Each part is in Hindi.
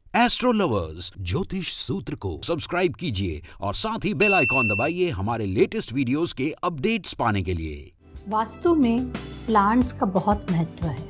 एस्ट्रो लवर्स ज्योतिष सूत्र को सब्सक्राइब कीजिए और साथ ही बेल आइकॉन दबाइए हमारे लेटेस्ट वीडियोस के अपडेट्स पाने के लिए। वास्तु में प्लांट्स का बहुत महत्व है।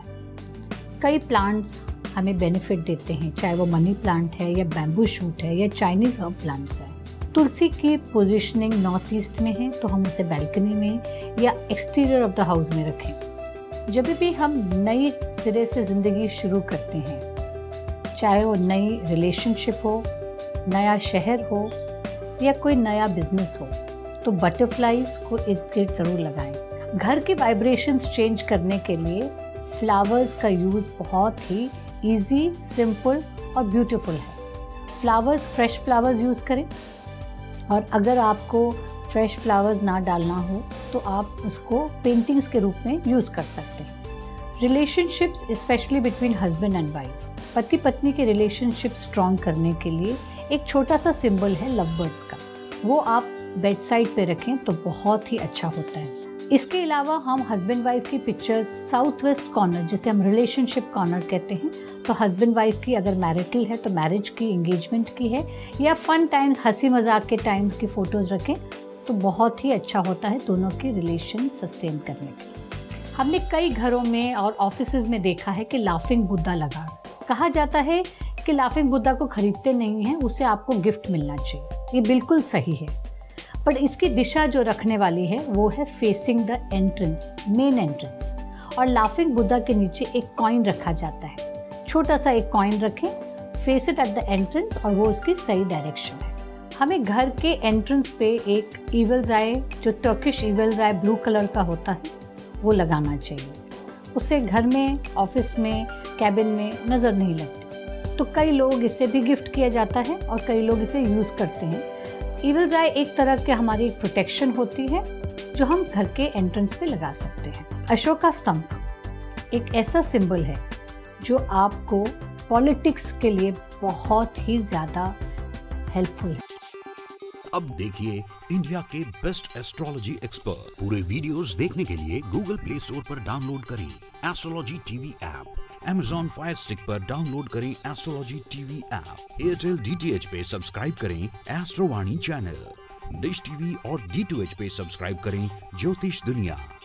कई प्लांट्स हमें बेनिफिट देते हैं, चाहे वो मनी प्लांट है या बैम्बू शूट है या चाइनीज हर्ब प्लांट्स है। तुलसी की पोजीशनिंग नॉर्थ ईस्ट में है तो हम उसे बैल्कनी में या एक्सटीरियर ऑफ द हाउस में रखें। जब भी हम नई सिरे से ज़िंदगी शुरू करते हैं, चाहे वो नई रिलेशनशिप हो, नया शहर हो या कोई नया बिजनेस हो, तो बटरफ्लाईज को इर्द गिर्द ज़रूर लगाएं। घर की वाइब्रेशंस चेंज करने के लिए फ्लावर्स का यूज़ बहुत ही इजी, सिंपल और ब्यूटीफुल है। फ्लावर्स, फ्रेश फ्लावर्स यूज़ करें, और अगर आपको फ्रेश फ्लावर्स ना डालना हो तो आप उसको पेंटिंग्स के रूप में यूज़ कर सकते हैं। Relationships specially between husband and wife, पति पत्नी के रिलेशनशिप स्ट्रॉन्ग करने के लिए एक छोटा सा सिंबल है लव बर्ड्स का, वो आप बेड साइड पे रखें तो बहुत ही अच्छा होता है। इसके अलावा हम हस्बैंड वाइफ की पिक्चर्स साउथ वेस्ट कॉर्नर, जिसे हम रिलेशनशिप कॉर्नर कहते हैं, तो हस्बैंड वाइफ की अगर मैरिटल है तो मैरिज की, एंगेजमेंट की है या फन टाइम, हंसी मजाक के टाइम की फ़ोटोज़ रखें तो बहुत ही अच्छा होता है दोनों के रिलेशन सस्टेन करने के लिए। हमने कई घरों में और ऑफिसेज में देखा है कि लाफिंग बुद्धा लगा, कहा जाता है कि लाफिंग बुद्धा को खरीदते नहीं हैं, उसे आपको गिफ्ट मिलना चाहिए। ये बिल्कुल सही है, पर इसकी दिशा जो रखने वाली है वो है facing the entrance, main entrance. और लाफिंग बुद्धा के नीचे एक कॉइन रखा जाता है, छोटा सा एक कॉइन रखें, face it at the entrance, और वो उसकी सही डायरेक्शन है। हमें घर के एंट्रेंस पे एक ईगल्स आई, जो Turkish eagles eye blue colour का होता है, वो लगाना चाहिए। उससे घर में, ऑफिस में, कैबिन में नज़र नहीं लगती। तो कई लोग इसे भी गिफ्ट किया जाता है और कई लोग इसे यूज़ करते हैं। ईगल्स आई एक तरह के हमारी एक प्रोटेक्शन होती है जो हम घर के एंट्रेंस पे लगा सकते हैं। अशोका स्तंभ एक ऐसा सिंबल है जो आपको पॉलिटिक्स के लिए बहुत ही ज़्यादा हेल्पफुल है। अब देखिए इंडिया के बेस्ट एस्ट्रोलॉजी एक्सपर्ट। पूरे वीडियोस देखने के लिए गूगल प्ले स्टोर पर डाउनलोड करें astrology TV app, Amazon Fire Stick पर डाउनलोड करें astrology TV app, Airtel DTH पे सब्सक्राइब करें एस्ट्रोवाणी चैनल, डिश टीवी और D2H पे सब्सक्राइब करें ज्योतिष दुनिया।